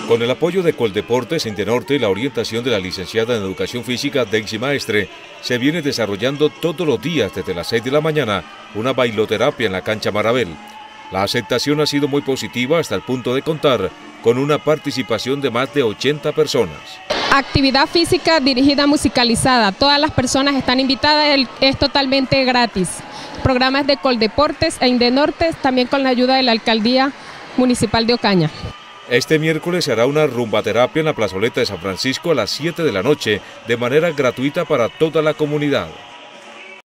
Con el apoyo de Coldeportes, Indenorte y la orientación de la licenciada en Educación Física Daisy Maestre, se viene desarrollando todos los días desde las 6 de la mañana una bailoterapia en la cancha Marabel. La aceptación ha sido muy positiva hasta el punto de contar con una participación de más de 80 personas. Actividad física dirigida musicalizada, todas las personas están invitadas, es totalmente gratis. Programas de Coldeportes e Indenorte, también con la ayuda de la Alcaldía Municipal de Ocaña. Este miércoles se hará una rumbaterapia en la plazoleta de San Francisco a las 7 de la noche, de manera gratuita para toda la comunidad.